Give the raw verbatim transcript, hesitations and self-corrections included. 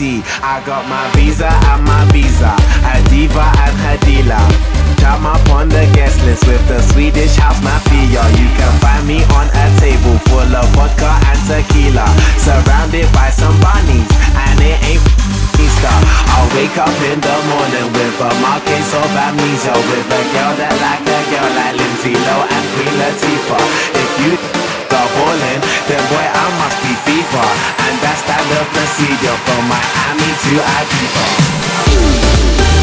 see. I got my visa and my visa, a diva and her dealer. Jam up on the guest list with the Swedish House Mafia. You can find me on a table full of vodka and tequila, surrounded by some bunnies, and it ain't Easter. I'll wake up in the morning with a marking of amnesia, with a girl that like a girl like Lindsay Lohan and Queen Latifah. If you are ballin', then boy I must be FIFA, and that's standard procedure from Miami to Ibiza.